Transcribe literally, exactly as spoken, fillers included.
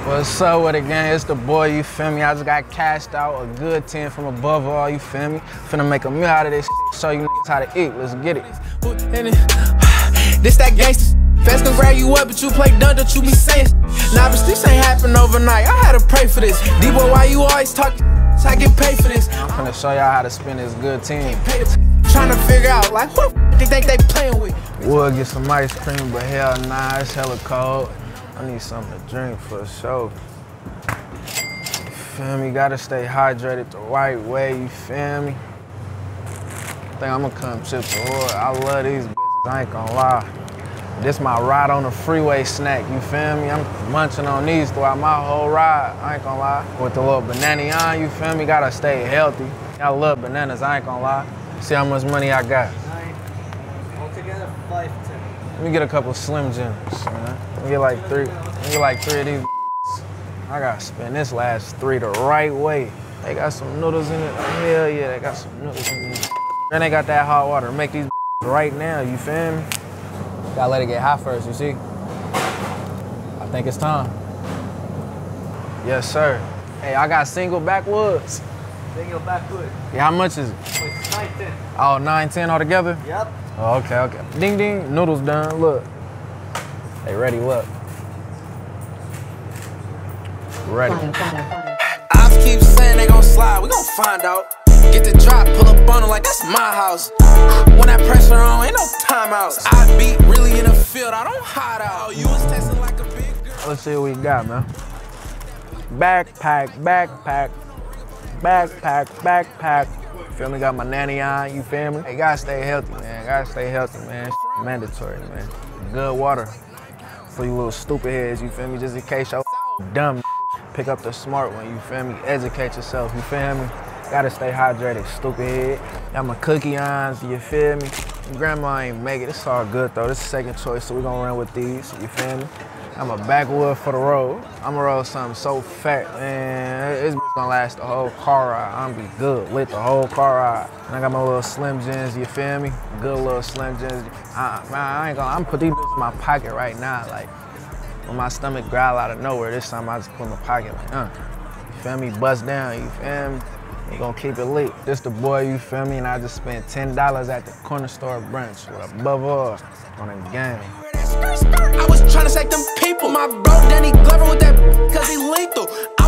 What's up with it, gang? It's the boy, you feel me? I just got cashed out a good ten from above all, you feel me? Finna make a meal out of this shit, show you niggas how to eat. Let's get it. This that gangsta fast gon' grab you up, but you play dumb, don't you be saying. Nah, but this ain't happen overnight. I had to pray for this. Daboii, why you always talking? I get paid for this. I'm finna show y'all how to spin this good ten. Trying to figure out, like, who the they think they playing with? Would get some ice cream, but hell nah, it's hella cold. I need something to drink for sure. You feel me? Gotta stay hydrated the right way, you feel me? I think I'm gonna come chip the wood. I love these bitches, I ain't gonna lie. This my ride on the freeway snack, you feel me? I'm munching on these throughout my whole ride, I ain't gonna lie. With the little banana on, you feel me? Gotta stay healthy. I love bananas, I ain't gonna lie. See how much money I got. Nine. Altogether, five, ten. Let me get a couple Slim Jims, man. Let me get like three, let me get like three of these. I gotta spend this last three the right way. They got some noodles in it, hell yeah, they got some noodles in it. And they got that hot water, make these right now, you feel me? Gotta let it get hot first, you see? I think it's time. Yes, sir. Hey, I got single backwoods. Single backwood. Yeah, how much is it? It's nine, ten. Oh, nine, ten altogether? Yep. Oh, okay, okay. Ding, ding, noodles done, look. They ready, look. Ready. Ops keep saying they gon' slide, we gon' find out. Get the drop, pull up on them like that's my house. When that pressure on, ain't no timeouts. I be really in the field, I don't hide out. You was testing like a big girl. Let's see what we got, man. Backpack, backpack, backpack, backpack. Feel me? Got my nanny on, you feel me? Hey, gotta stay healthy, man. Gotta stay healthy, man. It's mandatory, man. Good water for you little stupid heads, you feel me? Just in case y'all dumb, pick up the smart one, you feel me? Educate yourself, you feel me? Gotta stay hydrated, stupid head. Got my cookie ons, you feel me? Grandma ain't make it, it's all good though. This is second choice, so we gonna run with these, you feel me? I'm a backwood for the road. I'm gonna roll something so fat, man. It's gonna last the whole car ride. I'm gonna be good, lit the whole car ride. And I got my little Slim Jims, you feel me? Good little Slim Jims. I, man, I ain't gonna, I'm put these in my pocket right now. Like, when my stomach growl out of nowhere, this time I just put in my pocket like, uh. You feel me? Bust down, you feel me? You gonna keep it lit. This the boy, you feel me? And I just spent ten dollars at the Corner Store Brunch with above all on a game. I was trying to save them people. My bro Danny Glover with that cause he lethal. I